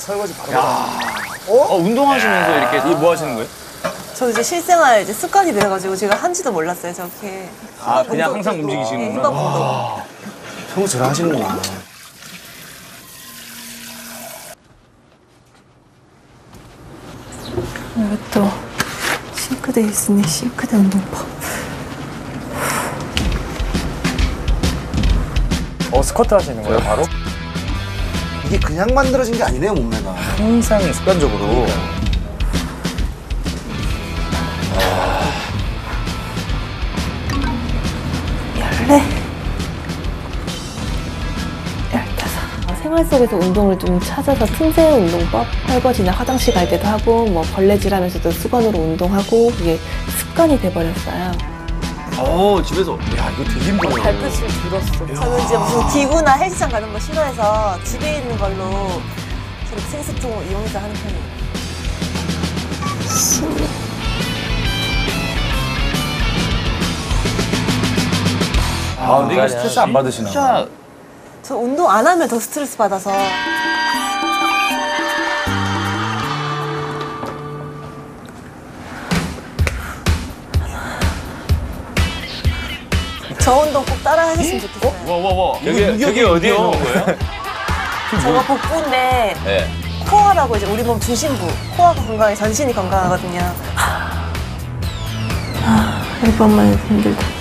설거지 바로. 운동하시면서 이렇게 뭐 하시는 거예요? 저 이제 실생활 이제 습관이 돼가지고 제가 한지도 몰랐어요, 저렇게. 아, 그냥 항상 네, 움직이시는구나. 힙합 운동. 평소처럼 하시는구나. 왜 또 싱크대에 있으니 싱크대 운동법. 스쿼트 하시는 거예요, 바로? 이게 그냥 만들어진 게 아니네요, 몸매가. 항상 습관적으로. 열네. 15. 생활 속에서 운동을 좀 찾아서 틈새 운동법, 설거지나 화장실 갈 때도 하고, 뭐 걸레질하면서도 수건으로 운동하고, 그게 습관이 돼버렸어요. 집에서. 야, 이거 되게 힘들어요. 발끝을 들었어. 저는 이제 무슨 기구나 헬스장 가는 거 싫어해서 집에 있는 걸로 저렇게 생수통 이용해서 하는 편이에요. 근데 이거 스트레스 안 받으시나? 진짜. 저 운동 안 하면 더 스트레스 받아서. 저 운동 꼭 따라 하셨으면 좋겠어요. 여기 어디에 놓은 거예요? 저거 복부인데 네. 코어라고 이제 우리 몸 중심부. 코어가 건강해 전신이 건강하거든요. 1번만 해도 힘들다.